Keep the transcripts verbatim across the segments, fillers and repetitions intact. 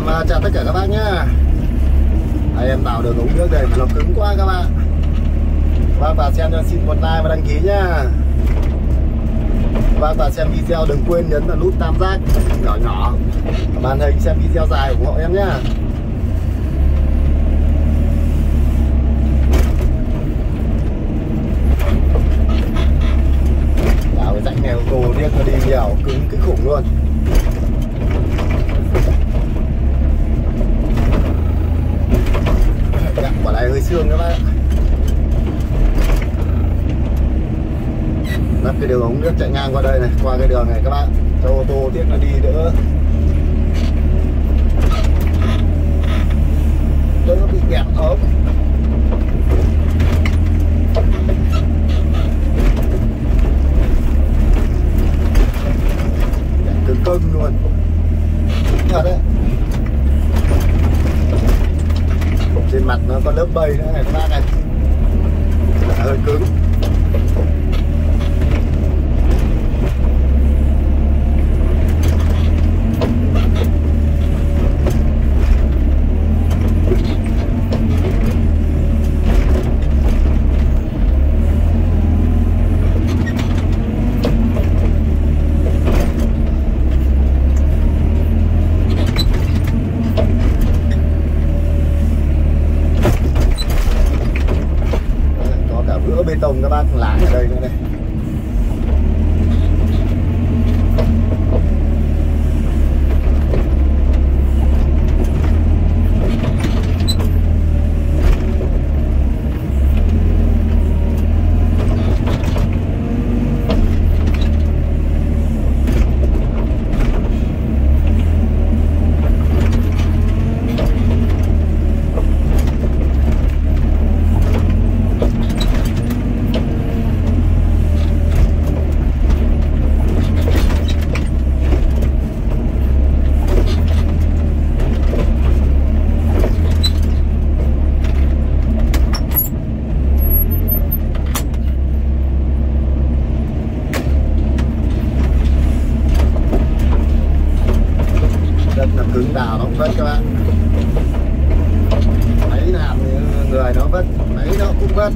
uh, chào tất cả các bác nhá. Đây, em tạo đường ống nước đây mà nó cứng quá các bạn. Các bác vào xem cho xin một like và đăng ký nhá. Các bác vào xem video đừng quên nhấn vào nút tam giác nhỏ nhỏ ở màn hình xem video dài ủng hộ em nhá. Vào cái rãnh này ô tô điếc nó đi nhiều cứng kinh khủng luôn. Quả này hơi xương các bác. Lắp cái đường ống nước chạy ngang qua đây này, qua cái đường này các bạn, cho ô tô tiếp nó đi đỡ đỡ bị kẹt ốm. Cứng cưng luôn thật đấy. Trên mặt nó có lớp bầy nữa này các bác này, hơi cứng. Bê tông các bác láng ở đây nữa này. Đất là cứng đào nó cũng vất các bạn. Máy làm người nó vất, máy nó cũng vất.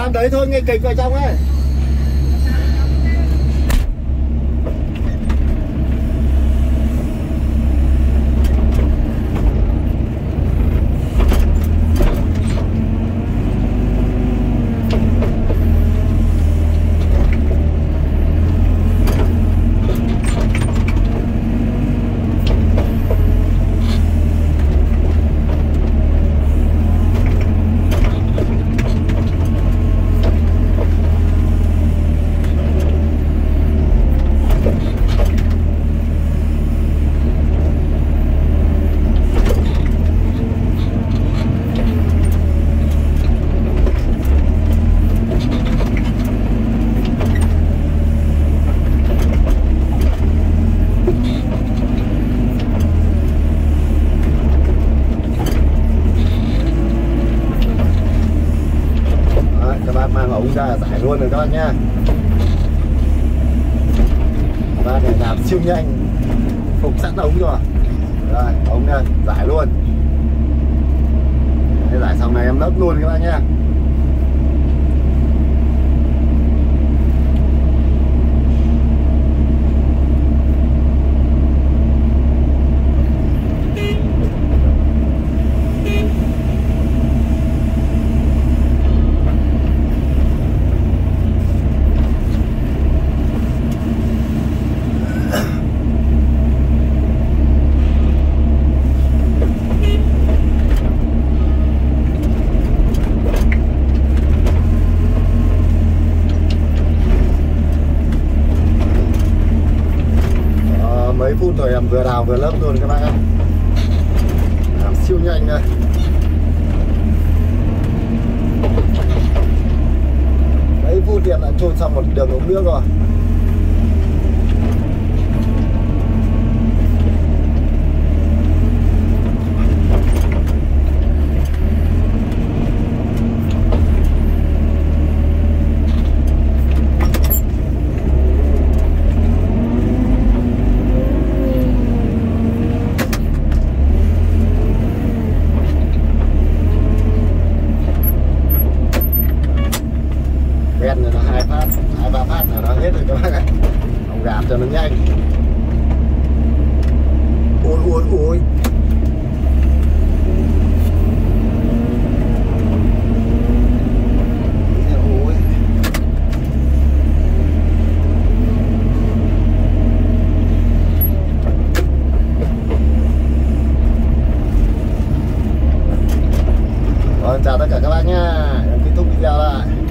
van đấy thôi, ngay kịch vào trong ấy. Mang ống ra giải luôn rồi các bạn nhá. Và để làm siêu nhanh, phục sẵn ống rồi. Rồi ống đây giải luôn. Để giải xong này em lấp luôn các bạn nhá. Mấy phút rồi em vừa đào vừa lấp luôn các bác ạ. Làm siêu nhanh đây. Mấy phút thì em đã trôn xong một đường ống nước rồi. Đen này là hai phát, hai ba phát là nó hết rồi các bác ạ. Ông gạt cho nó nhanh. Ôi ôi ôi. Ôi. Rồi chào tất cả các bác nhá. Em kết thúc video lại.